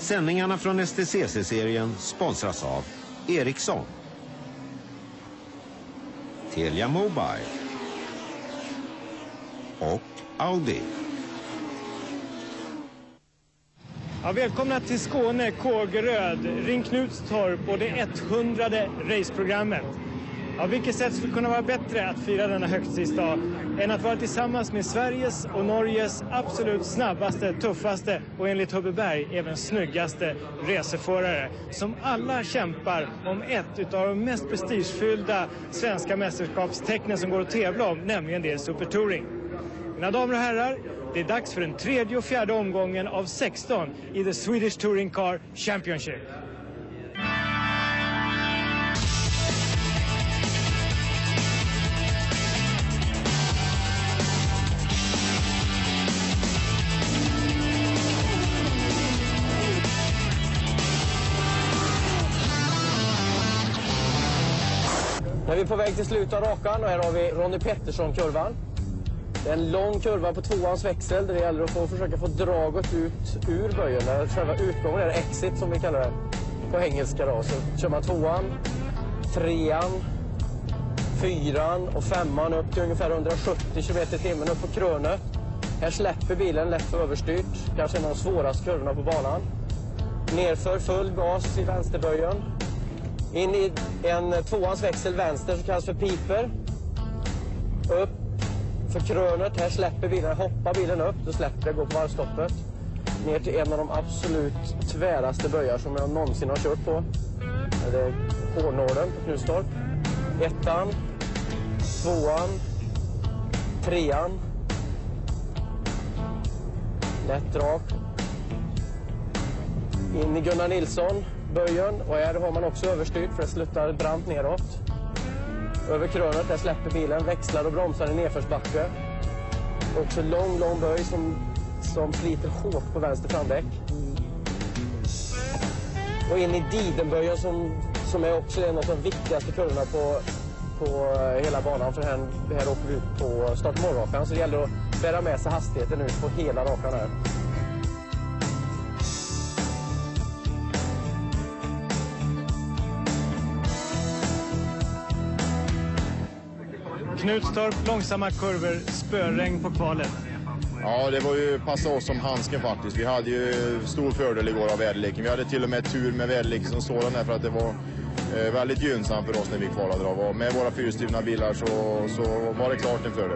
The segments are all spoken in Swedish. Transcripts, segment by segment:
Sändningarna från STCC-serien sponsras av Ericsson, Telia Mobile och Audi. Ja, välkomna till Skåne, Kågeröd, Ring Knutstorp och det 100:e raceprogrammet. Ja, vilket sätt skulle kunna vara bättre att fira denna högtidsdag än att vara tillsammans med Sveriges och Norges absolut snabbaste, tuffaste och enligt Hubbeberg även snyggaste racerförare som alla kämpar om ett av de mest prestigefyllda svenska mästerskapstecknen som går att tävla om, nämligen det Supertouring. Mina damer och herrar, det är dags för den tredje och fjärde omgången av 16 i The Swedish Touring Car Championship. Nu är vi på väg till slutet av rakan och här har vi Ronny Pettersson-kurvan. Det är en lång kurva på tvåans växel där det gäller att försöka få draget ut ur böjen. Där själva utgången är exit som vi kallar det på engelska då. Så kör man tvåan, trean, fyran och femman upp till ungefär 170 km/h upp på krönet. Här släpper bilen lätt överstyrt, kanske en av de svåraste kurvorna på banan. Nerför full gas i vänsterböjen. In i en tvåans växel vänster som kallas för piper. Upp för krönet, här släpper bilen, hoppar bilen upp, då släpper det, går på varvstoppet. Ner till en av de absolut tväraste böjar som jag någonsin har kört på. Det är hårnålen på Knutstorp. Ettan, tvåan, trean. Lätt rak. In i Gunnar Nilsson. Böjen, och här har man också överstyrt för det slutar brant neråt. Över krönet, där släpper bilen, växlar och bromsar i nedförsbacke. Också lång böj som sliter hårt på vänster framdäck. Och in i Didenböjen som är också en av de viktigaste kurvorna på hela banan, för här åker vi ut på start- och målrakan, så det gäller att bära med sig hastigheten ut på hela rakan här. Knutstorp, långsamma kurvor, spöregn på kvalet. Ja, det var ju passa oss som handsken faktiskt. Vi hade ju stor fördel igår av väderleken. Vi hade till och med tur med väderleken som sådan här för att det var väldigt gynnsamt för oss när vi kvalade av. Och med våra fyrstyrna bilar så var det klart en fördel.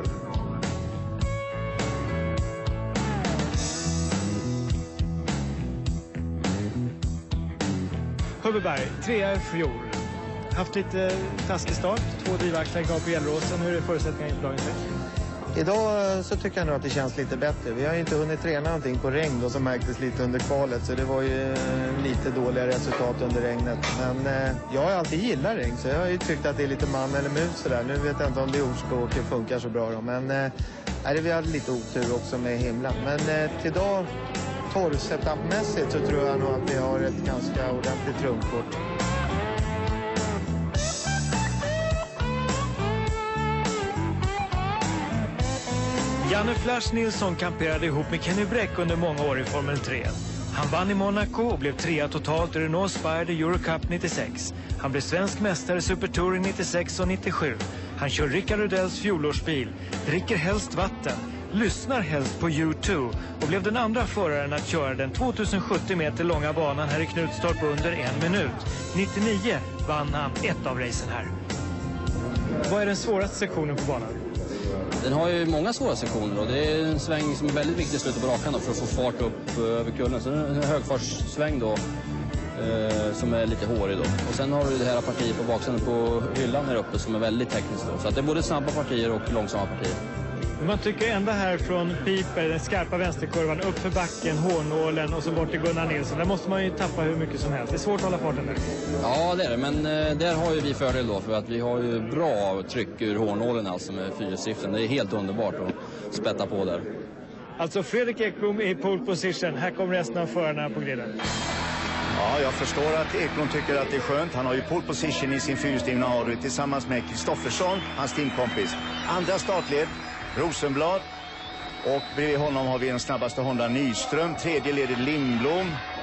Hubbeberg, 3 i fjol. Haft lite taskig start, 2 drivaxlar kvar på Gelleråsen. Hur är förutsättningarna inför dagens vecka? Idag så tycker jag nog att det känns lite bättre. Vi har ju inte hunnit träna någonting på regn då, som märktes lite under kvalet. Så det var ju lite dåliga resultat under regnet. Men jag har alltid gillat regn, så jag har ju tyckt att det är lite man eller mus sådär. Nu vet jag inte om det ordspråket funkar så bra då. Men vi hade lite otur också med himlen. Men till idag, torrsetupmässigt, så tror jag nog att vi har ett ganska ordentligt trumkort. Janne Flash Nilsson kamperade ihop med Kenny Bräck under många år i Formel 3. Han vann i Monaco och blev 3 totalt i Renault Spider Euro Cup 96. Han blev svensk mästare i Supertouring 96 och 97. Han kör Rickard Rudells fjolårsbil, dricker helst vatten, lyssnar helst på U2 och blev den andra föraren att köra den 2070 meter långa banan här i Knutstorp under 1 minut. 99 vann han ett av racen här. Vad är den svåraste sektionen på banan? Den har ju många svåra sektioner och det är en sväng som är väldigt viktig i slutet på rakan då, för att få fart upp över kullen. Så det är en högfartssväng då som är lite hårig då. Och sen har du det här partiet på baksidan på hyllan här uppe som är väldigt tekniskt då. Så att det är både snabba partier och långsamma partier. Men man tycker ända här från Piper, den skarpa vänsterkurvan, upp för backen, hårnålen och så bort till Gunnar Nilsson. Där måste man ju tappa hur mycket som helst. Det är svårt att hålla farten där. Ja, det är det. Men där har ju vi fördel då, för att vi har ju bra tryck ur hårnålen alltså med 4-siften. Det är helt underbart att spätta på där. Alltså Fredrik Ekblom i pole position. Här kommer resten av förarna på griden. Ja, jag förstår att Ekblom tycker att det är skönt. Han har ju pole position i sin fyrhjulsdrivna Harry tillsammans med Kristoffersson, hans teamkompis. Andra startled, Rosenblad. Och bredvid honom har vi den snabbaste Honda Nyström. Tredje led Lindblom.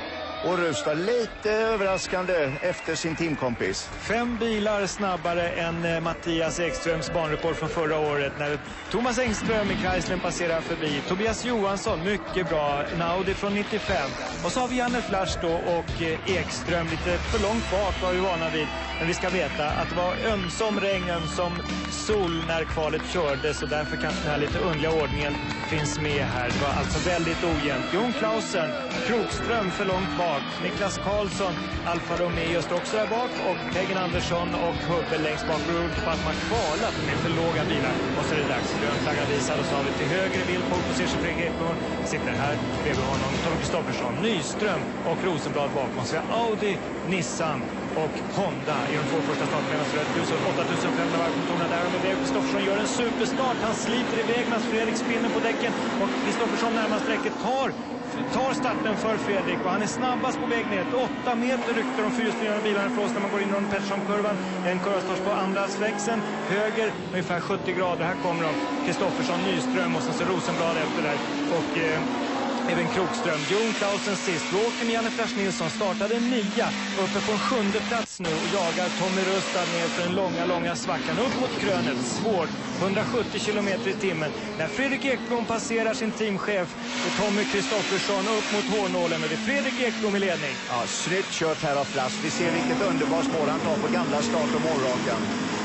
Och Rustad lite överraskande efter sin teamkompis. 5 bilar snabbare än Mattias Ekströms banrekord från förra året när Thomas Engström i Chrysler passerar förbi. Tobias Johansson, mycket bra. En Audi från 95. Och så har vi Janne Flash då och Ekström lite för långt bak var vi vana vid. Men vi ska veta att det var ömsom regn, ömsom sol när kvalet kördes och därför kanske den här lite underliga ordningen finns med här. Det var alltså väldigt ojämnt. Jon Clausen, Krokström för långt bak. Niklas Karlsson, Alfa Romeo står också där bak och Peggen Andersson och Hubbe längst bak beroende på att man kvalat med för låga bilar. Och så är det dags. Grön flagga visad och så har vi till höger bild på position Fredrik Ekblom. Sitter här bredvid honom Tommy Kristoffersson, Nyström och Rosenblad bakom. Så vi har Audi, Nissan och Honda i de 2 första startbilarna. Så det är 8500 varv på motorerna där. Och med det Kristoffersson gör en superstart. Han sliter iväg medan Fredrik spinner på däcken. Och Kristoffersson närmast räcket tar starten för Fredrik och han är snabbast på väg ner. 8 meter ryckter de fyrhjulsdrivna bilarna för oss när man går in i Pettersson-kurvan. En kurva står på andra växeln. Höger, ungefär 70 grader. Här kommer de. Kristoffersson, Nyström och sen så Rosenblad efter där. Och även Krokström. Jon Clausen sist. Vi åker med Janne Flash Nilsson. Startade 9 uppe på en 7:e plats nu och jagar Tommy Rustad ner för den långa svackan. Upp mot krönet. Svårt. 170 km i timmen. När Fredrik Ekblom passerar sin teamchef Tommy Kristoffersson upp mot hårnålen och det är Fredrik Ekblom i ledning. Ja, snyggt kört här av Flash. Vi ser vilket underbart spår han tar på gamla start och målrakan.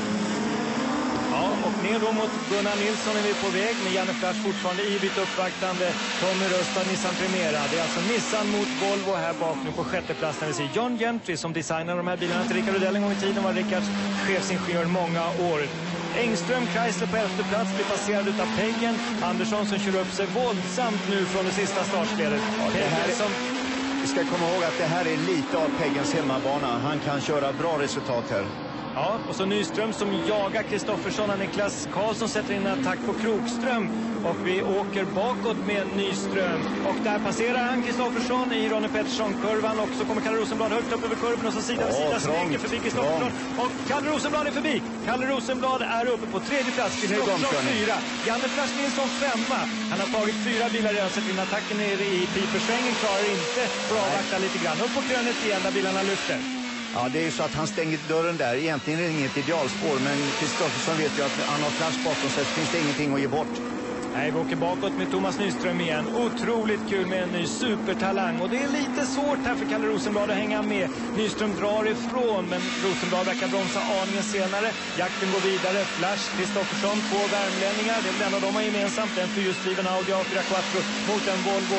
Ja, och ner då mot Gunnar Nilsson är vi på väg med Janne Flash fortfarande ivrigt uppvaktande. Tommy Rustad, Nissan Primera. Det är alltså Nissan mot Volvo här bak nu på 6:e plats när vi ser John Gentry som designar de här bilarna till Rickard Rudell en gång i tiden var Rickards chefsingenjör många år. Engström, Chrysler på 11:e plats blir passerad utav Peggen. Andersson som kör upp sig våldsamt nu från det sista startspelet. Ja, vi ska komma ihåg att det här är lite av Peggens hemmabana. Han kan köra bra resultat här. Ja, och så Nyström som jagar Kristoffersson och Niklas Karlsson sätter in en attack på Krokström. Och vi åker bakåt med Nyström. Och där passerar han Kristoffersson i Ronny Pettersson-kurvan. Och så kommer Kalle Rosenblad högt upp över kurven och så sida vid sida slänger förbi Kristoffersson. Och Kalle Rosenblad är förbi. Kalle Rosenblad är uppe på 3:e plats. Kristoffersson 4. Janne Flash Nilsson 5. Han har tagit 4 bilar redan. Sätter in attacken nere i pipersvängen. Klarar inte. Får avvakta lite grann. Upp på krönet igen där bilarna lyfter. Ja, det är ju så att han stänger dörren där. Egentligen är det inget idealspår, men Kristoffersson vet ju att han har Flash bakom sig. Finns det ingenting att ge bort. Nej, vi åker bakåt med Thomas Nyström igen. Otroligt kul med en ny supertalang. Och det är lite svårt här för Kalle Rosenblad att hänga med. Nyström drar ifrån, men Rosenblad verkar bromsa aningen senare. Jakten går vidare. Flash, Kristoffersson, 2 värmlänningar. Det är väl en av dem har gemensamt. En fyrhjulsdriven Audi A4 Quattro mot en Volvo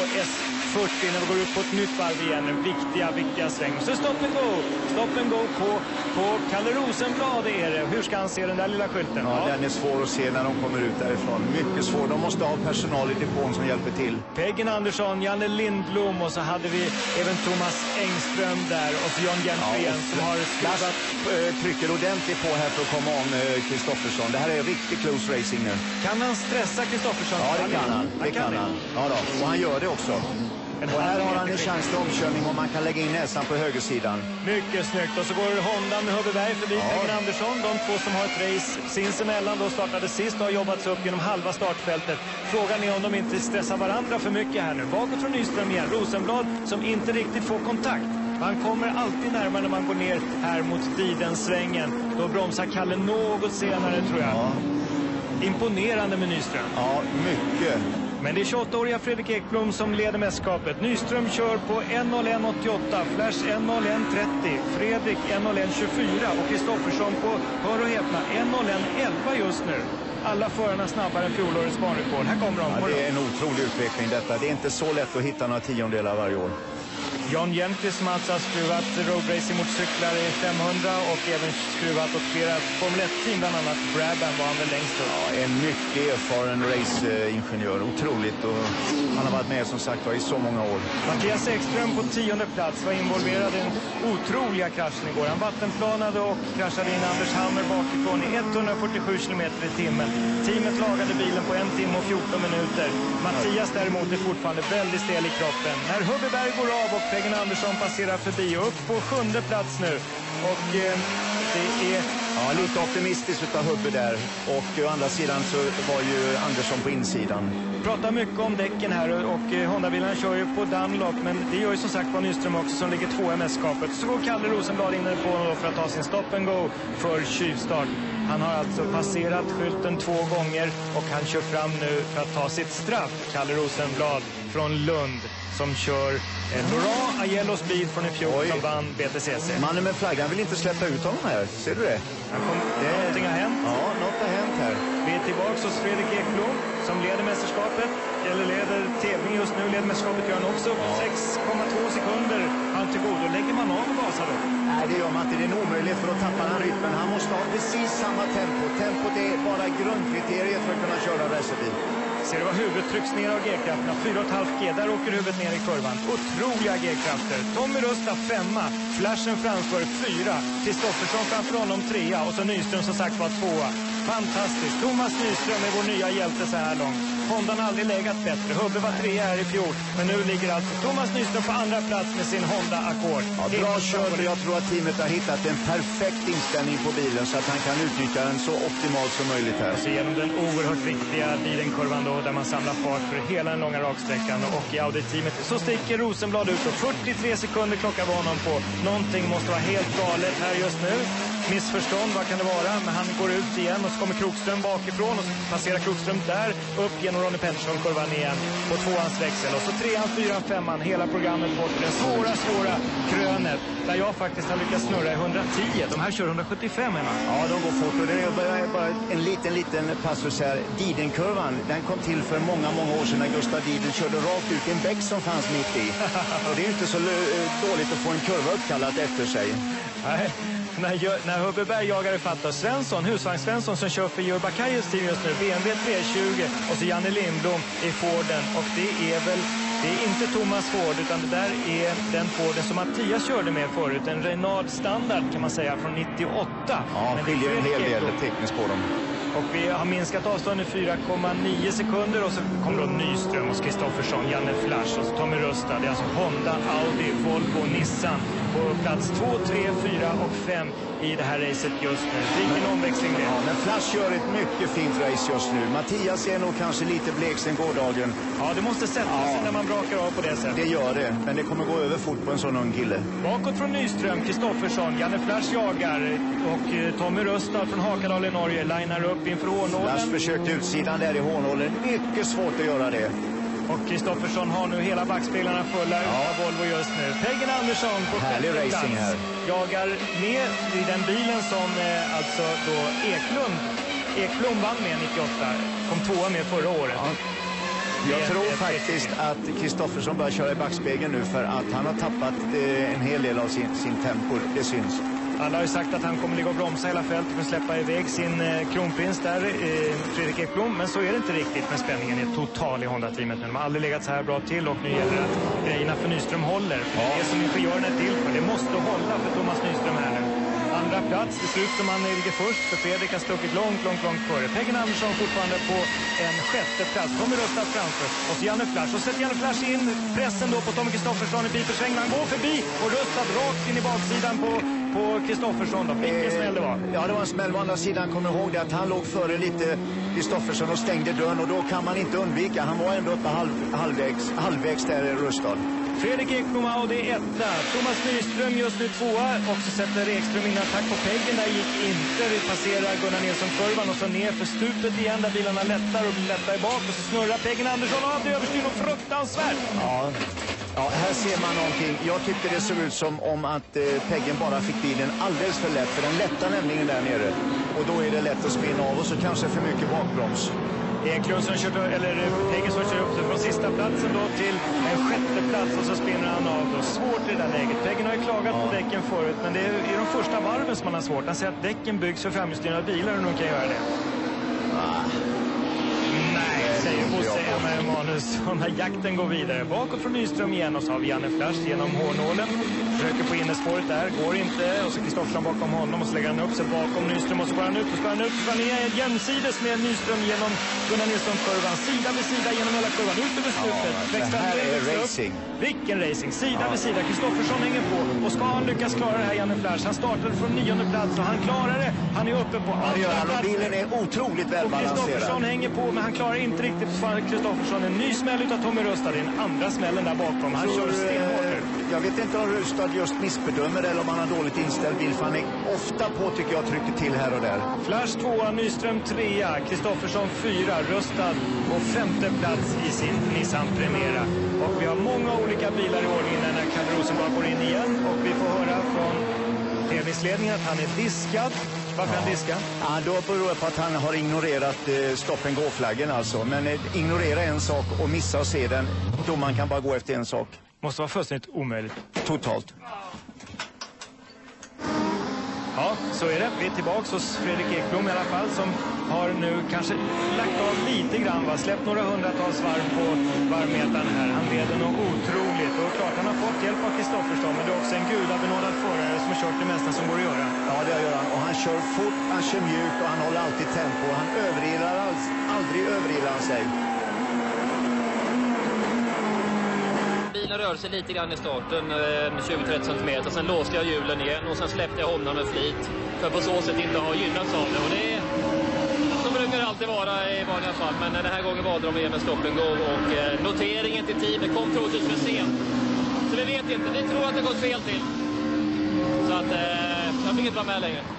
S40 när vi går ut på ett nytt varv igen. En viktiga sväng. Så stopp and go. Stopp and go på Kalle Rosenblad är det. Hur ska han se den där lilla skylten? Ja, den är svår att se när de kommer ut därifrån. Mycket svår. De måste ha personal i depån som hjälper till. Peggen Andersson, Janne Lindblom och så hade vi även Thomas Engström där. Och så John Gentry som har skruvat. Trycker ordentligt på här för att komma om Kristoffersson. Det här är riktigt close racing nu. Kan han stressa Kristoffersson? Ja, det kan han. Det kan han. Ja då. Och han gör det också. Och här har han en chans till omkörning och man kan lägga in näsan på högersidan. Mycket snyggt. Och så går Honda med Hubbeberg förbi Peggen Andersson. De 2 som har ett race sinsemellan då startade sist och har jobbats upp genom halva startfältet. Frågan är om de inte stressar varandra för mycket här nu. Bakåt från Nyström igen. Rosenblad som inte riktigt får kontakt. Man kommer alltid närmare när man går ner här mot Didensvängen. Då bromsar Kalle något senare tror jag. Ja. Imponerande med Nyström. Ja, mycket. Men det är 28-åriga Fredrik Ekblom som leder mästerskapet. Nyström kör på 1:01,88, Flash 1:01,30, Fredrik 1:01,24 och Kristoffersson på, hör och häpna, 1:01,11 just nu. Alla förarna snabbare än fjolårets banrekord. Här kommer de. Ja, det är en otrolig utveckling detta. Det är inte så lätt att hitta några tiondelar varje år. John Gentry som alltså har skruvat roadracing-motorcyklar i 500 och även skruvat åt flera Formel 1-team, bland annat Brabham var han väl längst upp. Ja, en mycket erfaren raceingenjör, otroligt, och han har varit med som sagt i så många år. Mattias Ekström på 10:e plats var involverad i den otroliga kraschen igår. Han vattenplanade och kraschade in Anders Hammer bakifrån i 147 km i timmen. Teamet lagade bilen på 1 timme och 14 minuter. Mattias däremot är fortfarande väldigt stel i kroppen. När Hubbeberg går av och Peggen Andersson passerar förbi och upp på 7:e plats nu. Och det är Ja, lite optimistiskt utav Hubbe där. Och å andra sidan så var ju Andersson på insidan. Pratar mycket om däcken här och Honda-bilarna kör ju på Dunlop, men det gör ju som sagt var Nyström också som ligger 2 i mästerskapet. Så går Kalle Rosenblad in på för att ta sin stop and go för tjuvstart. Han har alltså passerat skylten 2 gånger och han kör fram nu för att ta sitt straff. Kalle Rosenblad från Lund som kör Laurent Aiellos bil från i fjol som vann BTCC. Mannen med flaggan vill inte släppa ut honom här. Ser du det? Någonting har hänt. Ja, något har hänt här. Vi är tillbaka hos Fredrik Ekblom som leder mästerskapet. Eller leder tävling just nu. Leder mästerskapet gör han också. 6,2 sekunder han till god. Då lägger man av och gasar då. Nej, det gör man inte. Det är omöjligt för att tappa den rytmen. Han måste ha precis samma tempo. Tempot är bara grundkriteriet för att kunna köra racerbil. Ser du vad huvudet trycks ner av G-krafterna? 4,5 G, där åker huvudet ner i kurvan. Otroliga G-krafter. Tommy Rusta 5, Flashen framför 4, Kristoffersson framför honom 3 och så Nyström som sagt var 2. Fantastiskt. Thomas Nyström är vår nya hjälte så här långt. Honda har aldrig legat bättre. Hubbe var 3 här i fjol. Men nu ligger alltså Thomas Nyström på andra plats med sin Honda Accord. Ja, bra kört. Jag tror att teamet har hittat en perfekt inställning på bilen så att han kan utnyttja den så optimalt som möjligt här. Så genom den oerhört viktiga bilenkurvan då, där man samlar fart för hela den långa raksträckan. Och i Audi-teamet så sticker Rosenblad ut och 43 sekunder klockan var honom på. Någonting måste vara helt galet här just nu. Missförstånd, vad kan det vara? Men han går ut igen och så kommer Krokström bakifrån och så passerar Krokström där upp genom Ronnie Pettersson-kurvan igen på 2ans växel. Och så 3an, 4an, 5an, hela programmet bort till det svåra krönet där jag faktiskt har lyckats snurra i 110. De här kör 175 hemma. Ja, de går fort och det är bara en liten passus här. Didenkurvan, den kom till för många år sedan när Gustav Diden körde rakt ut i en bäck som fanns mitt i. Och det är inte så dåligt att få en kurva uppkallat efter sig. Nej. När Hubbeberg jagar ifatt Svensson, husvagn Svensson som kör för Georg Bakayes team just nu, BMW 320 och så Janne Lindblom i Forden. Och det är inte Thomas Ford utan det där är den Forden som Mattias körde med förut. En Renault standard kan man säga från 98. Ja, men skiljer en hel del tekniskt på dem. Och vi har minskat avståndet 4,9 sekunder och så kommer då Nyström och Kristoffersson, Janne Flash och så Tommy Rusta. Det är alltså Honda, Audi, Volvo, Nissan på plats 2, 3, 4 och 5 i det här racet just nu. Vilken omväxling det är. Ja, men Flash gör ett mycket fint race just nu. Mattias är nog kanske lite blek sen gårdagen. Ja, det måste sätta sig när man brakar av på det sättet. Det gör det, men det kommer gå över fort på en sån ung kille. Bakåt från Nyström, Kristoffersson, Janne Flash jagar och Tommy Rusta från Hakadal i Norge linar upp inför Hånålen. Flash försökte utsidan där i Hånålen. Mycket svårt att göra det. Och Kristoffersson har nu hela backspelarna fulla av Volvo just nu. Peggen Andersson på härlig racing här. Jagar med i den bilen som alltså då Eklund vann med 98. Kom 2 med förra året. Ja. Jag tror faktiskt att Kristoffersson börjar köra i backspegeln nu för att han har tappat en hel del av sin tempo. Det syns. Alla har ju sagt att han kommer ligga och bromsa hela fältet för att släppa iväg sin kronprins där, Fredrik Ekblom. Men så är det inte riktigt med spänningen är total i Honda-teamet. Men de har aldrig legat så här bra till och nu gäller det att grejerna för Nyström håller. Ja. Det är som ingenjören är till för. Det måste hålla för Thomas Nyström här nu. Andra plats, det ser ut som han ligger först för Fredrik har stuckit långt före. Peggen Andersson fortfarande på en 6:e plats. Kommer Rusta framför. Och så Janne Flash. Och sätter Janne Flash in pressen då på Tommy Kristoffersson i Pipersväng. Han går förbi och Rusta rakt in i baksidan på Kristoffersson då. Vilken smäll det var. Ja, det var en smäll. Å andra sidan kommer ihåg det att han låg före lite Kristoffersson och stängde dörren och då kan man inte undvika. Han var ändå uppe halvvägs där i Rustad. Fredrik Ekblom Audi 1. Thomas Nyström just nu 2. Och så sätter Ekström in attack på Peggen. Där gick inte. Vi passerar Gunnar Nilsson-kurvan och så ner för stupet igen där bilarna lättar och blir lättare bak. Och så snurrar Peggen Andersson av det överstyr och fruktansvärt. Ja, här ser man någonting. Jag tycker det ser ut som om att Peggen bara fick bilen alldeles för lätt. För den lättar nämligen där nere. Och då är det lätt att spinna av och så kanske för mycket bakbroms. Peggen som kör upp sig från sista platsen då till en 6:e plats och så spinner han av då. Svårt i det där läget. Peggen har ju klagat på däcken förut men det är i de första varven som man har svårt. Han säger att däcken byggs för framhjulsdrivna bilar och de kan göra det. Nej, säger Bosse Manus. När jakten går vidare. Bakåt från Nyström igen och så har vi Janne Flash genom hårnålen. Försöker på innerspåret där, går inte. Och så Kristoffersson bakom honom och så lägger han upp sig bakom Nyström och så går han ut och så går han ut. Så han är jämsides med Nyström genom Gunnar Nilsson-kurvan. Sida vid sida genom hela kurvan. Ut över slutet. Det här är racing. Vilken racing. Sida vid sida. Kristoffersson hänger på. Och ska han lyckas klara det här, Janne Flash? Han startade från 9:e plats och han klarar det. Han är uppe på 8:e plats. Bilen är otroligt välbalanserad. Kristoffersson hänger på, men han klarar inte riktigt. Kristoffersson en ny smäll utav Tommy Rustad. Det är en andra smällen där bakom. Han kör stenhårt. Jag vet inte om Rustad just missbedömer eller om han har dåligt inställd bil. För han är ofta på, tycker jag, trycker till här och där. Flash 2, Nyström 3, Kristoffersson 4, Rustad på 5:e plats i sin Nissan Primera. Och vi har många olika bilar i ordningen när Kalle Rosenberg går in igen. Och vi får höra från tävlingsledningen att han är diskad. Varför han diskad? Ja, då beror det på att han har ignorerat stopp-and-go-flaggen alltså. Men ignorera en sak och missa att se den, då man kan bara gå efter en sak. Måste vara fullständigt omöjligt. Totalt. Ja, så är det. Vi är tillbaka hos Fredrik Ekblom i alla fall, som har nu kanske lagt av lite grann, släppt några hundratals varv på varvmetaren här. Han leder nog otroligt och klart han har fått hjälp av Kristoffersson, men det är också en gudabenådad förare som har kört det mesta som går att göra. Ja, det gör han. Och han kör fort, han kör mjukt och han håller alltid tempo. Han aldrig överilar han sig. Bilen rör sig lite grann i starten, 20-30 cm. Sen låste jag hjulen igen och sen släppte jag honom med flit. För på så sätt inte ha gynnats av det. Och det är, så brukar det alltid vara i vanliga fall. Men den här gången valde de igen med stopp and go. Och noteringen till teamet kom troligtvis för sent. Så vi vet inte, vi tror att det gått fel till. Så att jag fick inte vara med längre.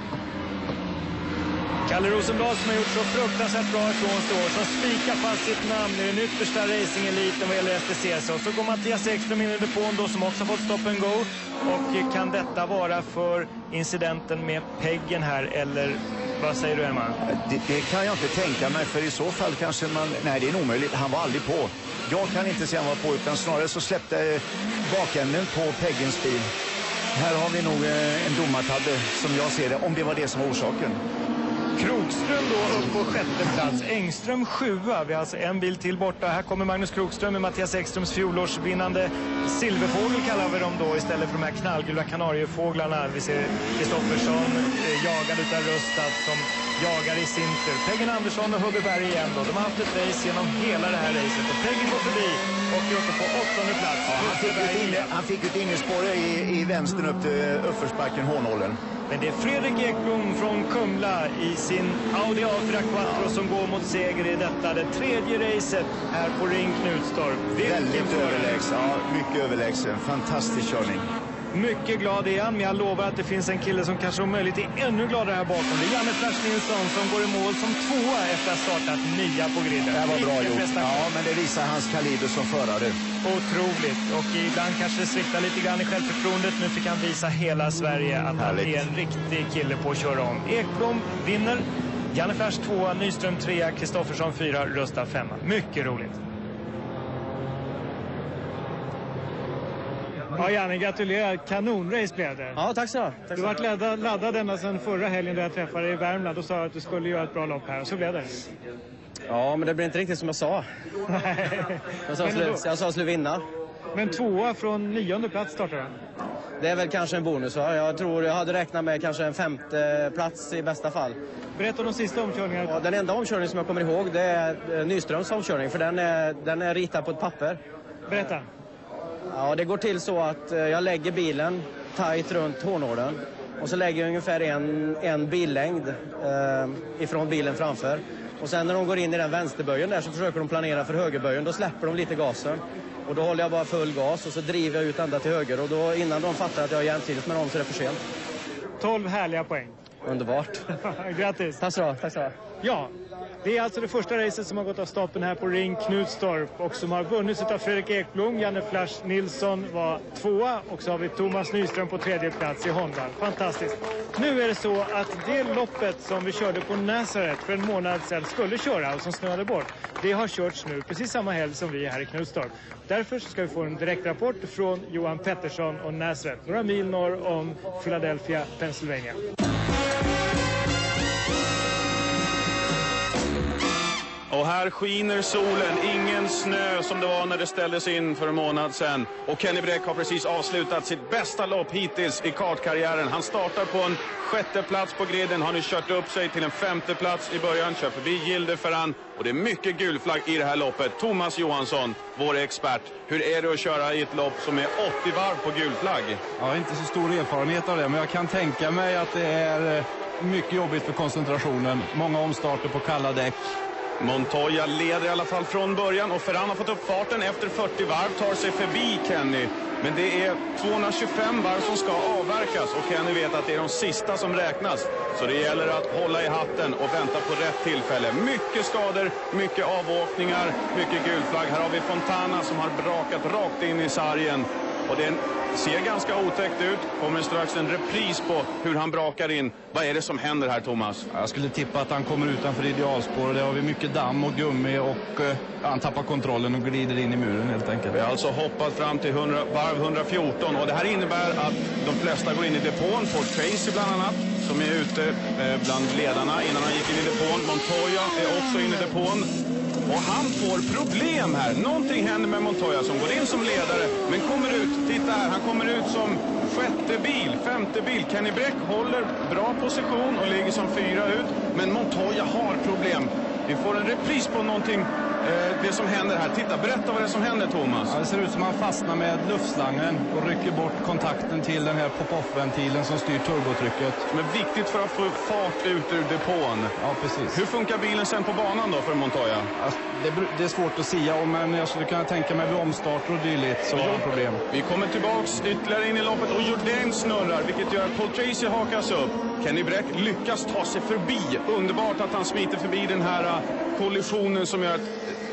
Kalle Rosenblad som har gjort så fruktansvärt bra ifrån sig år, som spikar fast sitt namn i den yttersta racing-eliten vad gäller STCC. Och så går Mattias Ekström in i depån då, som också fått stopp and go. Och kan detta vara för incidenten med peggen här, eller vad säger du, Herman? Det kan jag inte tänka mig, för i så fall kanske man... Nej, det är omöjligt. Han var aldrig på. Jag kan inte se han var på, utan snarare så släppte bakänden på peggens bil. Här har vi nog en domartabbe som jag ser det, om det var det som var orsaken. Krokström då upp på 6:e plats. Engström 7:a. Vi har alltså en bil till borta. Här kommer Magnus Krokström med Mattias Ekströms fjolårsvinnande silverfågel kallar vi dem då, istället för de här knallgula kanariefåglarna. Vi ser Kristoffersson jagad utav Rustad som jagar i sin tur. Peggen Andersson och Hubbeberg igen då. De har haft ett race genom hela det här racet. Och Peggen går förbi och är uppe på 8:e plats. Ja, han fick ett innerspår i vänstern upp till uppförsbacken Hårnålen. Men det är Fredrik Ekblom från Kumla i sin Audi A4 Quattro som går mot seger i detta. Det tredje racet här på Ring Knutstorp. Väldigt överlägsen, ja, mycket överlägsen. Fantastisk körning. Mycket glad är han, men jag lovar att det finns en kille som kanske om möjligt är ännu gladare här bakom. Det är Janne Flash Nilsson som går i mål som 2:a efter att ha startat 9 på griden. Det var bra gjort. Ja, men det visar hans kaliber som förare. Otroligt. Och ibland kanske det sviktar lite grann i självförtroendet. Nu fick han visa hela Sverige att han är en riktig kille på att köra om. Ekblom vinner. Janne Flash 2:a, Nyström 3:a, Kristoffersson 4:a, Rustad 5:a. Mycket roligt. Ja, Janne, gratulerar. Kanonrace blev det. Ja, tack så mycket. Du har varit laddad ända sedan förra helgen när jag träffade dig i Värmland och sa att du skulle göra ett bra lopp här. Och så blev det. Ja, men det blir inte riktigt som jag sa. Jag sa att jag skulle vinna. Men 2:a från 9:e plats startade han. Det är väl kanske en bonus, va? Jag tror jag hade räknat med kanske en 5:e plats i bästa fall. Berätta om de sista omkörningarna. Ja, den enda omkörning som jag kommer ihåg, det är Nyströms omkörning. För den är ritad på ett papper. Berätta. Ja, det går till så att jag lägger bilen tajt runt hårnålen. Och så lägger jag ungefär en billängd ifrån bilen framför. Och sen när de går in i den vänsterböjen där så försöker de planera för högerböjen. Då släpper de lite gasen. Och då håller jag bara full gas och så driver jag ut ända till höger. Och då innan de fattar att jag är jämsides med dem så är det för sent. 12 härliga poäng. Underbart. Grattis. Tack så mycket. Ja, det är alltså det första racet som har gått av stapeln här på Ring Knutstorp och som har vunnits av Fredrik Ekblom. Janne Flash Nilsson var 2:a och så har vi Thomas Nyström på 3:e plats i Honda. Fantastiskt. Nu är det så att det loppet som vi körde på Nazareth för en månad sedan skulle köra och som snöade bort, det har körts nu precis samma helg som vi är här i Knutstorp. Därför ska vi få en direktrapport från Johan Pettersson och Nazareth, några mil norr om Philadelphia, Pennsylvania. Och här skiner solen, ingen snö som det var när det ställdes in för en månad sedan. Och Kenny Bräck har precis avslutat sitt bästa lopp hittills i kartkarriären. Han startar på en 6:e plats på griden, har nu kört upp sig till en 5:e plats i början, kör förbi Gilde Ferran. Och det är mycket gulflagg i det här loppet. Thomas Johansson, vår expert, hur är det att köra i ett lopp som är 80 varv på gulflagg? Jag har inte så stor erfarenhet av det, men jag kan tänka mig att det är mycket jobbigt för koncentrationen. Många omstarter på kalla däck. Montoya leder i alla fall från början och Ferran har fått upp farten efter 40 varv, tar sig förbi Kenny. Men det är 225 varv som ska avverkas och Kenny vet att det är de sista som räknas. Så det gäller att hålla i hatten och vänta på rätt tillfälle. Mycket skador, mycket avåkningar, mycket gulflagg. Här har vi Fontana som har brakat rakt in i sargen. Och det ser ganska otäckt ut. Kommer strax en repris på hur han brakar in. Vad är det som händer här, Thomas? Jag skulle tippa att han kommer utanför idealspår. Där har vi mycket damm och gummi och han tappar kontrollen och glider in i muren helt enkelt. Vi har alltså hoppat fram till varv 114 och det här innebär att de flesta går in i depån. Paul Tracy bland annat som är ute bland ledarna innan han gick in i depån. Montoya är också inne i depån. Och han får problem här. Någonting händer med Montoya som går in som ledare men kommer ut. Titta här, han kommer ut som 6:e bil, 5:e bil. Kenny Bräck håller bra position och ligger som 4 ut. Men Montoya har problem. Vi får en repris på någonting, det som händer här. Titta, berätta vad det är som händer, Thomas. Ja, det ser ut som att han fastnar med luftslangen och rycker bort kontakten till den här pop-off-ventilen som styr turbotrycket. Som är viktigt för att få fart ut ur depån. Ja, precis. Hur funkar bilen sen på banan då för Montoya? Alltså, det är svårt att sia om, men jag skulle kunna tänka mig vid omstarter och dylikt så har han problem. Vi kommer tillbaks ytterligare in i loppet och Jourdain snurrar, vilket gör att Paul Tracy hakas upp. Kenny Bräck lyckas ta sig förbi. Underbart att han smiter förbi den här kollisionen som gör att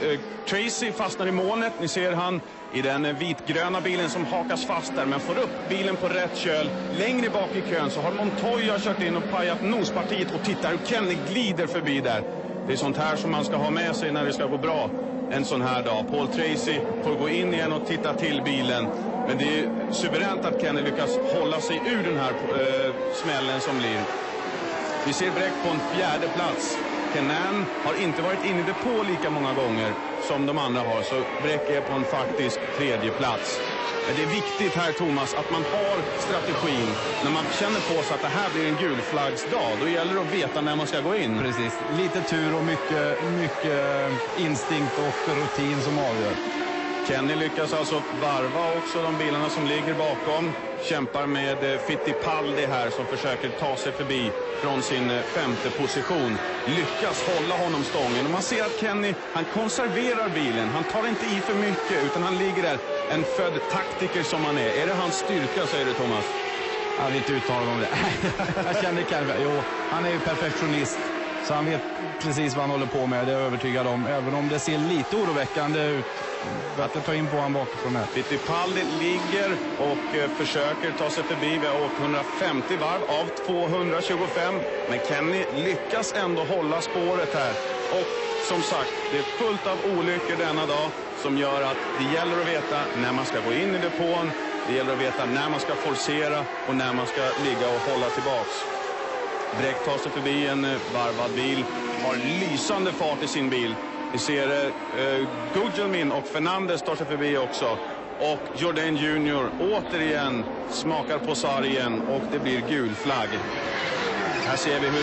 Tracy fastnar i molnet. Ni ser han i den vitgröna bilen som hakas fast där, men får upp bilen på rätt köl. Längre bak i kön så har Montoya kört in och pajat nospartiet och tittar hur Kenny glider förbi där. Det är sånt här som man ska ha med sig när det ska gå bra en sån här dag. Paul Tracy får gå in igen och titta till bilen. Men det är suveränt att Kenny lyckas hålla sig ur den här smällen som blir. Vi ser Bräck på en 4:e plats. Kenan har inte varit inne i depå lika många gånger som de andra har. Så Bräck är på en faktisk 3:e plats. Men det är viktigt här, Thomas, att man har strategin. När man känner på sig att det här blir en gulflaggsdag, då gäller det att veta när man ska gå in. Precis. Lite tur och mycket instinkt och rutin som avgör. Kenny lyckas alltså varva också de bilarna som ligger bakom. Kämpar med Fittipaldi här som försöker ta sig förbi från sin 5:e position. Lyckas hålla honom stången. Och man ser att Kenny, han konserverar bilen. Han tar inte i för mycket utan han ligger där. En född taktiker som han är. Är det hans styrka, säger du, Thomas? Jag vill inte uttala om det. Jag känner Kenny. Jo, han är ju perfektionist. Så han vet precis vad han håller på med, det är jag övertygad om. Även om det ser lite oroväckande ut att ta in på han bakifrån här. Fittipaldi ligger och försöker ta sig förbi. Vi har åkt 150 varv av 225. Men Kenny lyckas ändå hålla spåret här. Och som sagt, det är fullt av olyckor denna dag som gör att det gäller att veta när man ska gå in i depån. Det gäller att veta när man ska forcera och när man ska ligga och hålla tillbaks. Bräck tar sig förbi en varvad bil, har lysande fart i sin bil. Vi ser Gugelmin och Fernandes tar sig förbi också. Och Jourdain Junior återigen smakar på sargen och det blir gul flagg. Här ser vi hur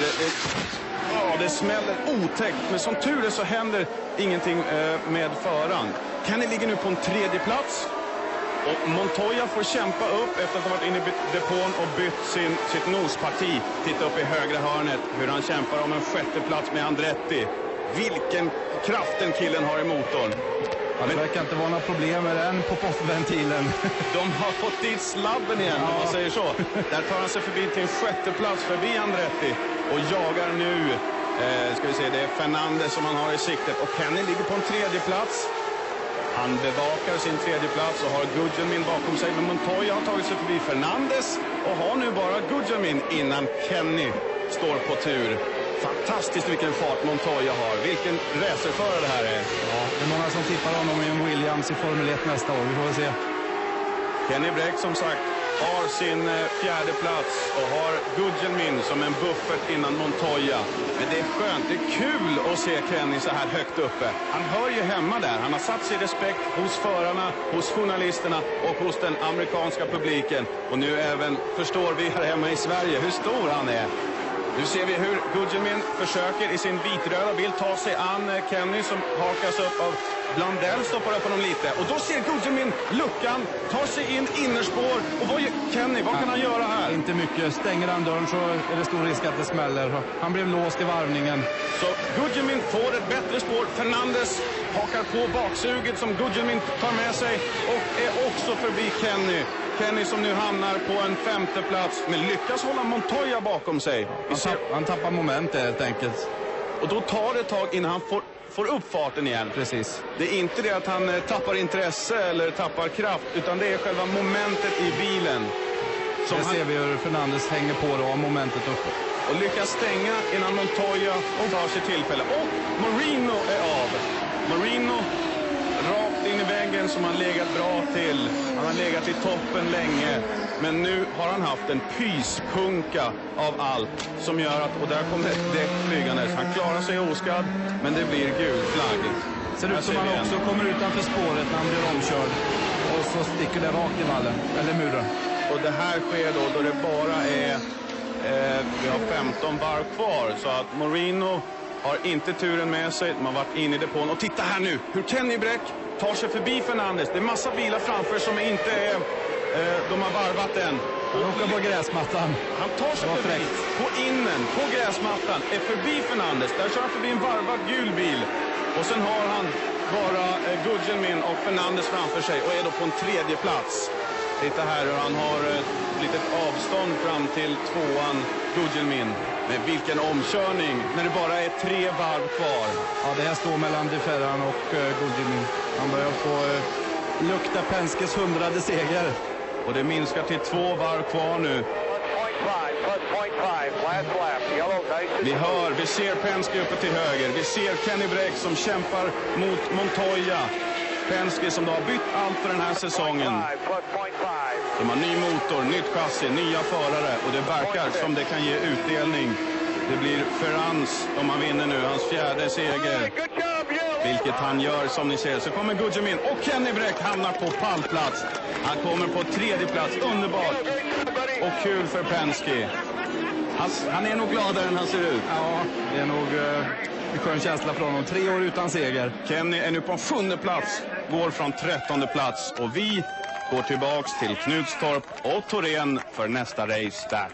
det smäller otäckt, men som tur är så händer ingenting med föraren. Kenny ligger nu på en 3:e plats. Och Montoya får kämpa upp efter att ha varit inne i depån och bytt sitt nosparti. Titta upp i högra hörnet hur han kämpar om en 6:e plats med Andretti. Vilken kraft den killen har i motorn. Ja, det verkar inte vara några problem med den pop-off-ventilen. De har fått dit slabben igen, om man säger så. Där tar han sig förbi till en 6:e plats förbi Andretti och jagar nu. Ska vi se, det är Fernandes som han har i siktet. Och Kenny ligger på en 3:e plats. Han bevakar sin 3:e plats och har Gugelmin bakom sig. Men Montoya har tagit sig förbi Fernandes och har nu bara Gugelmin innan Kenny står på tur. Fantastiskt vilken fart Montoya har. Vilken racerförare det här är. Ja, det är många som tippar honom i en Williams i Formel 1 nästa år. Vi får se. Kenny Bräck som sagt har sin fjärde plats och har Gugelmin som en buffert innan Montoya. Men det är skönt, det är kul att se Kenny så här högt uppe. Han hör ju hemma där. Han har satt sig respekt hos förarna, hos journalisterna och hos den amerikanska publiken. Och nu även förstår vi här hemma i Sverige hur stor han är. Nu ser vi hur Gugelmin försöker i sin vitröda bil ta sig an Kenny som hakas upp av Blandell, stoppar upp honom lite. Och då ser Gugelmin luckan, tar sig in innerspår. Och vad gör Kenny? Vad kan han göra här? Inte mycket. Stänger han dörren så är det stor risk att det smäller. Han blev låst i varvningen. Så Gugelmin får ett bättre spår. Fernandes hakar på baksuget som Gugelmin tar med sig och är också förbi Kenny. Kenny som nu hamnar på en femte plats men lyckas hålla Montoya bakom sig. Han tappar moment helt enkelt. Och då tar det ett tag innan han får upp farten igen. Precis. Det är inte det att han tappar intresse eller tappar kraft, utan det är själva momentet i bilen. Som ser vi hur Fernandes hänger på då, och momentet uppe. Och lyckas stänga innan Montoya tar sig tillfälle. Och Marino är av. Marino rakt in i väggen som han legat bra till. Han har legat i toppen länge. Men nu har han haft en pyspunka av allt som gör att, och där kommer ett däck flygandes. Han klarar sig oskadd, men det blir gul flagg. Ser ut som han också kommer utanför spåret när han blir omkörd. Och så sticker det rakt i vallen, eller muren. Och det här sker då det bara är, vi har 15 varv kvar. Så att Marino har inte turen med sig. De har varit inne i depån. Och titta här nu, hur Kenny Bräck tar sig förbi Fernandes. Det är massa bilar framför som inte är... de har varvat än. Han åker på gräsmattan. Han tar sig förbi på innen, på gräsmattan. Är förbi Fernandes. Där kör han förbi en varvad gul bil. Och sen har han bara Gugelmin och Fernandes framför sig. Och är då på en tredje plats. Titta här hur han har ett litet avstånd fram till tvåan Gugelmin. Men vilken omkörning när det bara är 3 varv kvar. Ja, det här står mellan De Ferran och Gugelmin. Han börjar få lukta Penskes 100:e seger. Och det minskar till 2 varv kvar nu. Vi ser Penske uppe till höger. Vi ser Kenny Bräck som kämpar mot Montoya. Penske som då har bytt allt för den här säsongen. De har ny motor, nytt chassi, nya förare. Och det verkar som det kan ge utdelning. Det blir Ferrans om han vinner nu, hans 4:e seger. Vilket han gör som ni ser. Så kommer Gugelmin och Kenny Bräck hamnar på pallplats. Han kommer på 3:e plats. Underbart. Och kul för Penske. Han är nog gladare än han ser ut. Ja, det är nog en skön känsla från honom. 3 år utan seger. Kenny är nu på 7:e plats. Går från 13:e plats. Och vi går tillbaks till Knutstorp och Torén för nästa race där.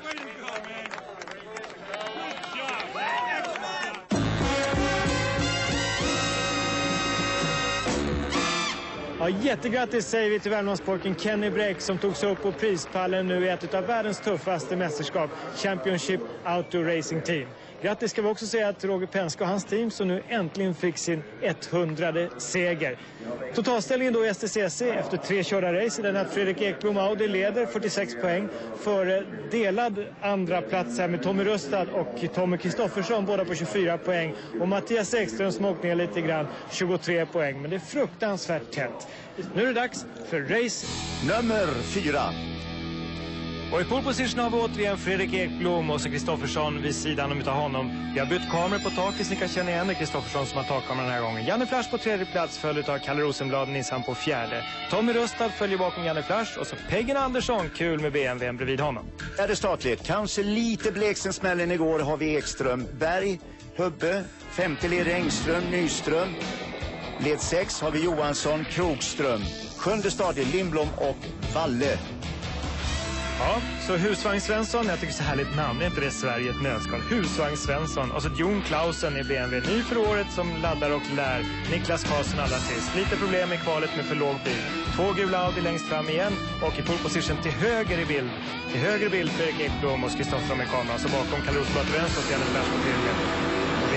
Ja, jättegrattis säger vi till Värmlandspojken Kenny Bräck som tog sig upp på prispallen nu i ett av världens tuffaste mästerskap, Championship Auto Racing Team. Grattis ska vi också säga till Roger Penske och hans team som nu äntligen fick sin 100:e seger. Totalställningen då i STCC efter 3 körda race är den att Fredrik Ekblom Audi leder 46 poäng för delad andra plats här med Tommy Rustad och Tommy Kristoffersson båda på 24 poäng och Mattias Ekström som åkt ner lite grann 23 poäng. Men det är fruktansvärt tätt. Nu är det dags för race nummer 4. Och i pole position har vi återigen Fredrik Ekblom och så Kristoffersson vid sidan utav honom. Vi har bytt kameror på taket så ni kan känna igen det. Kristoffersson som har takkameran den här gången. Janne Flash på 3:e plats följd av Kalle Rosenblad Nissan på 4:e. Tommy Rustad följer bakom Janne Flash och så Peggen Andersson, kul med BMW bredvid honom. Är det statligt? Kanske lite bleksen smällen igår har vi Ekström, Berg, Hubbe, 5:e led Engström, Nyström. Led 6 har vi Johansson, Krogström. 7:e stadie Lindblom och Valle. Ja, så Husvagn Svensson, jag tycker så härligt namn, är inte det Sverige ett nötskal? Husvagn Svensson, och så Jon Clausen i BMW, ny för året som laddar och lär. Niklas Karlsson allra sist, lite problem i kvalet med för låg bil. 2 gula Audi längst fram igen och i pole position till höger i bild. Till höger i bild Fredrik Ekblom och Kristoffer med kameran, så bakom Kalle Rosenblad till vänster och Janne Flash på tredje. Och det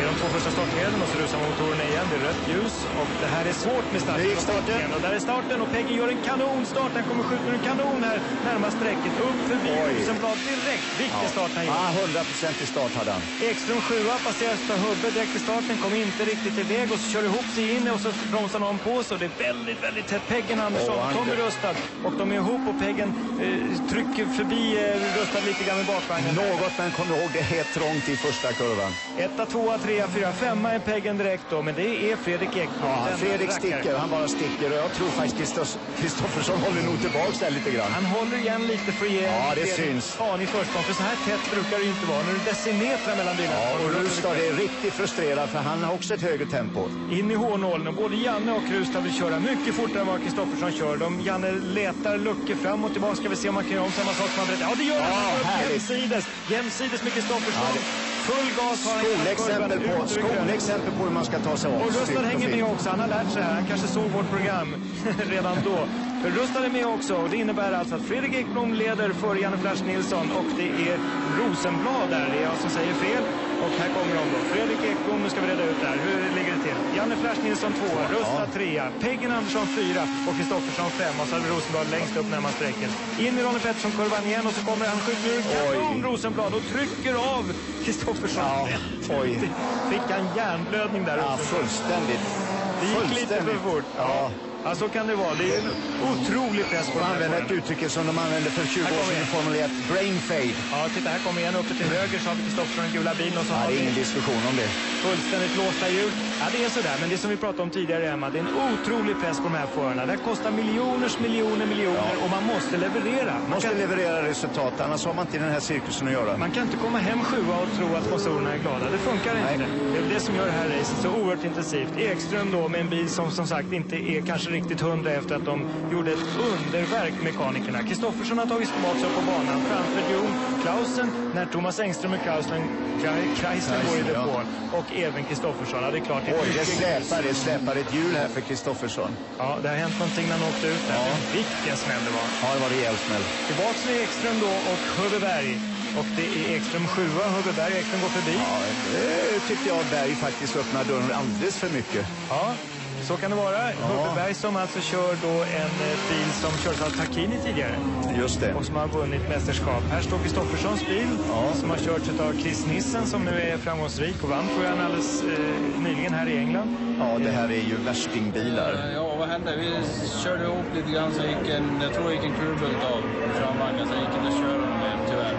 är de två första startleden och så rusar motorerna igen. Det är rött ljus och det här är svårt med starten. Och där är starten och Peggy gör en kanonstart. Den kommer skjuta en kanon här närmast sträcket. Upp förbi Rosenblad direkt. Viktig start han gör. 100% i start hade han. Ekström 7 passerar av Hubbe direkt i starten. Kommer inte riktigt iväg och så kör ihop sig in och så bromsar någon på. Så det är väldigt, väldigt tätt. Peggen Andersson, Tommy Rustad. Och de är ihop och Peggen trycker förbi Rustad lite grann med bakvagnen. Något, men kom ihåg, det är helt trångt i första kurvan. 1, 2, 3, 4, 5 är Peggen direkt då, men det är Fredrik Ekblom. Ja, Fredrik sticker, han bara sticker och jag tror faktiskt Kristoffersson håller nog tillbaka där lite grann. Han håller igen lite för att ge det syns. I försprång, för så här tätt brukar det inte vara. Nu är det decimeter mellan bilarna. Ja, och Rustad är riktigt frustrerad för han har också ett högre tempo. In i hårnålen och både Janne och Rustad vill köra mycket fortare än vad Kristoffersson kör. Janne letar luckor fram och tillbaka, ska vi se om man kan göra om samma sak som han berättar. Ja, det gör han! Jämsides med Kristoffersson. Full gas har han. Skolexempel på hur man ska ta sig av. Och Rustad hänger med också. Han har lärt sig här. Han kanske såg vårt program redan då. För Rustad är med också. Och det innebär alltså att Fredrik Ekblom leder för Janne Flash Nilsson. Och det är Rosenblad där. Det är jag som säger fel. Och här kommer de då. Fredrik Ekblom, nu ska vi reda ut där. Hur ligger det till? Janne Flash Nilsson 2, Rustad 3, Peggen Andersson 4 och Kristoffersson 5. Och så har vi Rosenblad längst upp närmast sträcken. In i Ronny Pettersson-kurvan igen och så kommer han skjuter ut kanon Rosenblad och trycker av Kristoffersson. Fick han hjärnblödning där. Ja, fullständigt. Det gick lite för fort. Ja, så kan det vara. Det är en otrolig press på. De använder ett uttryck som de använde för 20 år sedan i Formel 1. Brain fade. Ja, titta här kommer igen uppe till höger så har vi Kristoffersson den gula bilen. Och så har det är ingen diskussion om det. Fullständigt låsta hjul. Ja, det är sådär. Men det som vi pratade om tidigare, Emma, det är en otrolig press på de här förarna. Det kostar miljoner och man måste leverera. Man måste leverera resultat, annars har man inte den här cirkusen att göra. Man kan inte komma hem 7 och tro att sponsorerna är glada. Det funkar inte. Det är det som gör det här racet så oerhört intensivt. Ekström då med en bil som sagt inte är kanske riktigt 100 efter att de gjorde ett underverk mekanikerna. Kristoffersson har tagit tillbaka upp på banan framför Jon Klausen när Thomas Engström och Kreisler går i depån. Och även Kristoffersson. Ja, det är klart. Det släpar ett hjul här för Kristoffersson. Ja, det har hänt någonting när han åkte ut där. Vilken smäll det var. Ja, det var rejält smäll. Tillbaks med Ekström då och Hubbeberg. Och det är Ekström 7, Hubbeberg. Ekström går förbi. Ja, det tyckte jag Berg faktiskt öppnar dörren alldeles för mycket. Ja, så kan det vara. Hubbeberg som alltså kör då en bil som kördes av Tarkini tidigare. Just det. Och som har vunnit mästerskap. Här står Kristofferssons bil som har körts av Chris Nissen som nu är framgångsrik och vann tror jag alldeles nyligen här i England. Ja, det här är ju värstingbilar. Ja, vad hände? Vi körde ihop lite grann så jag tror det gick en kurbult av framvagnen så jag gick inte att köra dem med, tyvärr.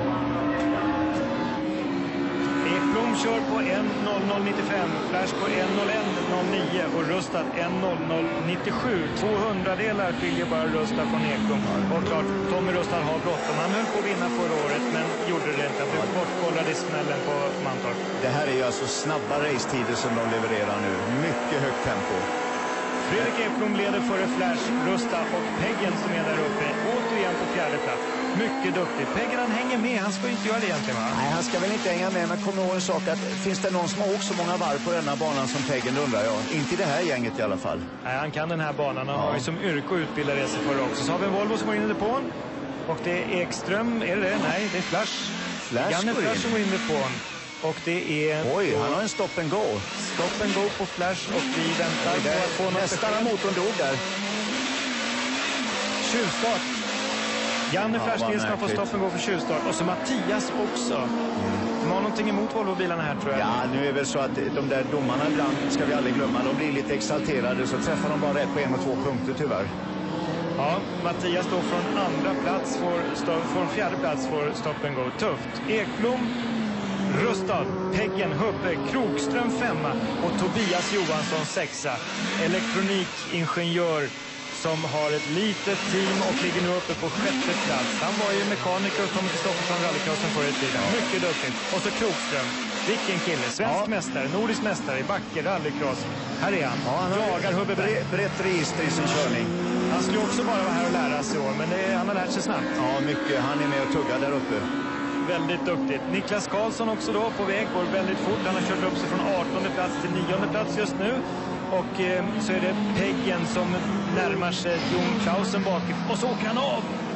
Ekblom kör på 1.00.95, Flash på 1.01.09 och Rustad 1.00.97. 200-delar skiljer bara Rustad från Ekblom. Och klart, Tommy Rustad har bråttom. Han höll på att vinna förra året men gjorde det inte. Han blev bortkollad i smällen på Mantorp. Det här är ju alltså snabba racetider som de levererar nu. Mycket högt tempo. Fredrik Ekblom leder före Flash, Rustad och Peggen som är där uppe. Återigen på 4:e plats. Mycket duktig. Peggen han hänger med. Han ska ju inte göra det egentligen, va? Nej, han ska väl inte hänga med. Men kom ihåg en sak. Att finns det någon som har åkt så många varv på denna banan som Peggen, undrar jag. Inte i det här gänget i alla fall. Nej, han kan den här banan. Han har ju som yrke och utbildar racerförare också. Så har vi en Volvo som går in i depån. Och det är Ekström. Är det? Nej, det är Flash. Janne Flash som går in i depån. Och det är... Oj, han har en stop and go. Stop and go på Flash och vi väntar på att få något... Nästan har motorn dog där. Tjuvstart. Janne Flash Nilsson har fått stop and go för tjuvstart. Och så Mattias också. De har någonting emot Volvo-bilarna här tror jag. Ja, nu är det väl så att de där domarna ibland, ska vi aldrig glömma, de blir lite exalterade så träffar de bara rätt på 1 och 2 punkter tyvärr. Ja, Mattias då från från 4:e plats får stop and go. Tufft. Ekblom, Rustad, Peggen, Hubbe, Krokström 5 och Tobias Johansson 6. Elektronikingenjör som har ett litet team och ligger nu uppe på 6:e plats. Han var ju mekaniker och kom till Stockholm rallycrossen förra tiden. Mycket duktigt. Och så Krokström. Vilken kille. Svensk mästare, nordisk mästare i backe, rallycross. Här är han. Ja, han jagar Hubbe brett register i sin körning. Han skulle också bara vara här och lära sig i år, men han har lärt sig snabbt. Ja, mycket. Han är med och tuggar där uppe. Väldigt duktigt. Niklas Karlsson också då på väg, går väldigt fort. Han har kört upp sig från 18:e plats till 9:e plats just nu. Och så är det Peggen som närmar sig Jon Klausen bakifrån. Och så åker han av.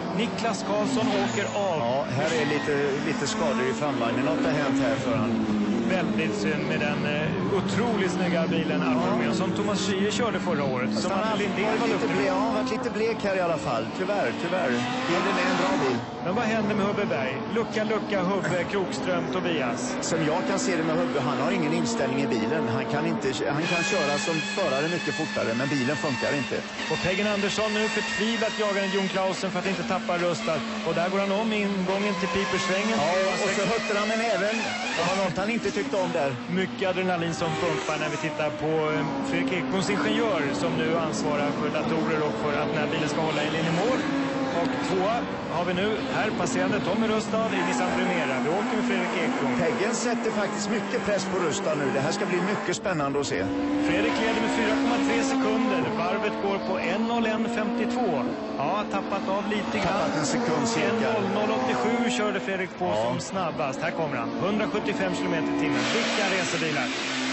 Niklas Karlsson åker av. Ja, här är lite skador i framvagnen. Något har hänt här för han. Väldigt synd med den otroligt snygga bilen Alfa Romeo som Thomas Schie körde förra året. Som han har varit lite blek här i alla fall. Tyvärr. Bilen är en bra bil. Men vad händer med Hubbeberg? Lucka, Hubbe, Krokström, Tobias. Som jag kan se det med Hubbe, han har ingen inställning i bilen. Han kan köra som förare mycket fortare, men bilen funkar inte. Och Peggen Andersson nu förtvivlat jagar Jon Clausen för att inte tappa Rustad. Och där går han om ingången till Pipersvängen. Ja, och så hötter han med näven. Det var något han inte tyckte om där. Mycket adrenalin som pumpar när vi tittar på Fredrik Ekbloms ingenjör som nu ansvarar för datorer och för att den här bilen ska hålla i linjemål. Och tvåa har vi nu här passerande Tommy Rustad i Nissan Primera. Vi åker med Fredrik Ekblom. Peggen sätter faktiskt mycket press på Rustad nu. Det här ska bli mycket spännande att se. Fredrik leder med 4,3 sekunder. Varvet går på 1:01,52. Ja, tappat av lite grann. Tappat en sekund cirka. 1:00,87 körde Fredrik på som snabbast. Här kommer han. 175 km/h. Vilka resebilar.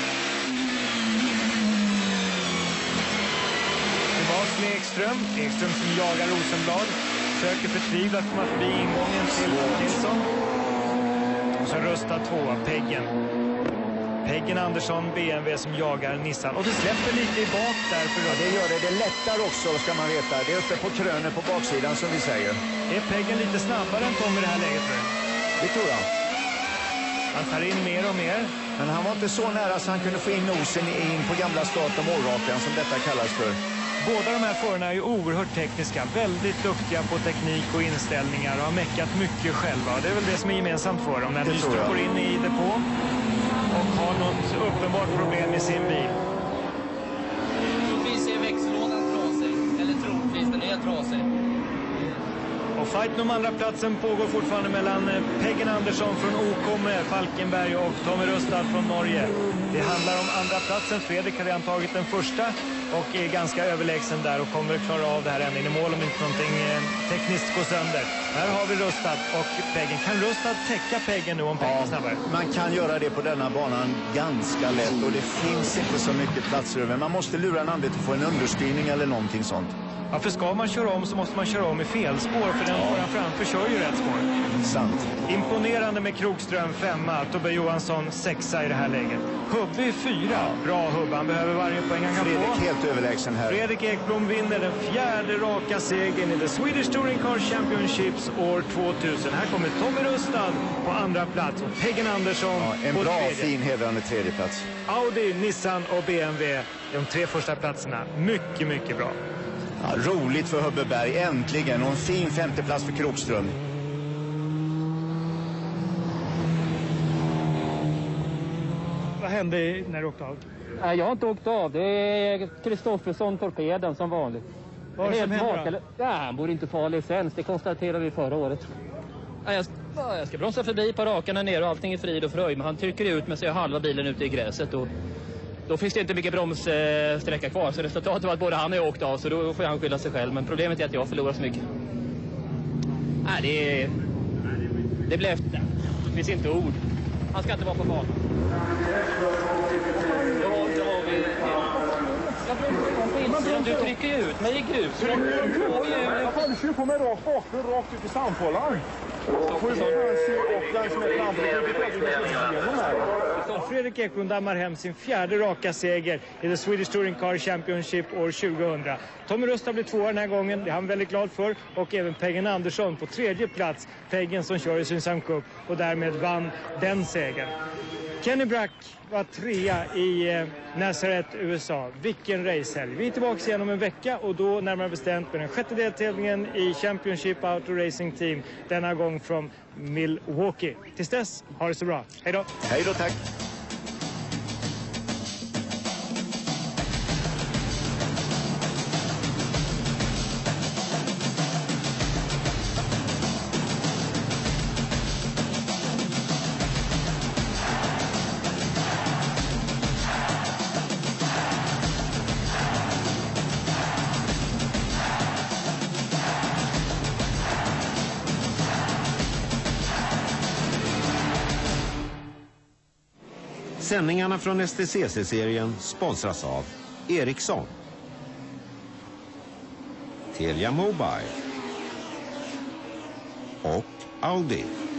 Ekström som jagar Rosenblad. Söker förtvivlat att komma förbi ingången till Nilsson. Och så Rustad tvåa, Peggen Andersson, BMW som jagar Nissan. Och det släpper lite i bak där för ja, det gör det. Det lättar också, ska man veta. Det är uppe på krönet på baksidan som vi säger. Är Peggen lite snabbare än Tom i det här läget för? Det tror jag. Han tar in mer och mer. Men han var inte så nära så han kunde få in nosen in på gamla start och målrakan som detta kallas för. Båda de här förarna är ju oerhört tekniska, väldigt duktiga på teknik och inställningar och har meckat mycket själva. Och det är väl det som är gemensamt för dem när Knutstorp går in i depå och har något uppenbart problem med sin bil. Troligtvis är växellådan trasig, eller troligtvis den är trasig. Och fighten om andra platsen pågår fortfarande mellan Peggen Andersson från OK med Falkenberg och Tommy Rustad från Norge. Det handlar om andra platsen. Fredrik har redan tagit den första och är ganska överlägsen där och kommer att klara av det här ända in i mål om inte någonting tekniskt går sönder. Här har vi Rustad och Peggen. Kan Rustad täcka Peggen nu om Peggen är snabbare? Man kan göra det på denna banan ganska lätt och det finns inte så mycket platser över. Man måste lura en annan att få en understyrning eller någonting sånt. Ja, för ska man köra om så måste man köra om i fel spår för den föran framför kör ju rätt spår. Sant. Imponerande med Krokström 5, Tobbe Johansson 6 i det här läget. Hubbe 4. Bra Hubbe, han behöver varje poäng han kan få. Fredrik helt överlägsen här. Fredrik Ekblom vinner den 4:e raka segern i The Swedish Touring Car Championships år 2000. Här kommer Tommy Rustad på andra plats och Peggen Andersson en på bra, tredje. fin hedrande tredje plats. Audi, Nissan och BMW, de 3 första platserna. Mycket, mycket bra. Ja, roligt för Hubbeberg, äntligen. Och en fin 5:e plats för Krokström. Vad hände när du åkte av? Nej, jag har inte åkt av. Det är Kristoffersson torpeden som vanligt. Vad som händer? Ja, han borde inte få licens. Det konstaterade vi förra året. Ja, jag ska bromsa förbi på rakan här nere och allting är frid och fröjd. Men han trycker ut med sig halva bilen ute i gräset och då finns det inte mycket bromssträcka kvar. Så resultatet var att både han och jag åkte av, så då får han skylla sig själv. Men problemet är att jag förlorar så mycket. Nej, det blev efter. Det finns inte ord. Han ska inte vara på banan. Du trycker ju ut mig i grus. Jag kanske på mig rakt ut i sandfållan. Fredrik Ekblom dammar hem sin 4:e raka seger i The Swedish Touring Car Championship år 2000. Tommy Rustad blir 2 den här gången, det är han väldigt glad för. Och även Peggen Andersson på 3:e plats. Peggen som kör i Synsam Cup och därmed vann den segern. Kenny Brack var 3:a i Nazareth, USA. Vilken racehelg. Vi är tillbaka igen om en vecka och då närmare bestämt med den 6:e deltävlingen i Championship Auto Racing Team. Denna gång från Milwaukee. Tills dess, ha det så bra. Hej då. Hej då, tack. Sändningarna från STCC-serien sponsras av Ericsson, Telia Mobile, och Audi.